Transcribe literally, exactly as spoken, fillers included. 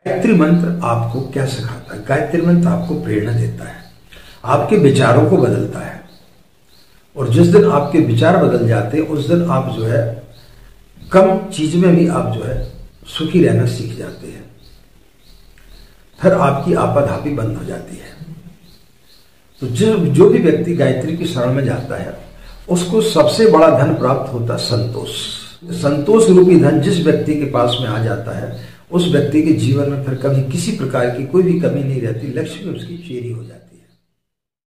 गायत्री मंत्र आपको क्या सिखाता है? गायत्री मंत्र आपको प्रेरणा देता है, आपके विचारों को बदलता है। और जिस दिन आपके विचार बदल जाते हैं उस दिन आप जो है कम चीज में भी आप जो है सुखी रहना सीख जाते हैं। फिर आपकी आपाधापी बंद हो जाती है। तो जो जो भी व्यक्ति गायत्री की शरण में जाता है उसको सबसे बड़ा धन प्राप्त होता है, संतोष। संतोष रूपी धन जिस व्यक्ति के पास में आ जाता है उस व्यक्ति के जीवन में फिर कभी किसी प्रकार की कोई भी कमी नहीं रहती, लक्ष्य में उसकी चेरी हो जाती है।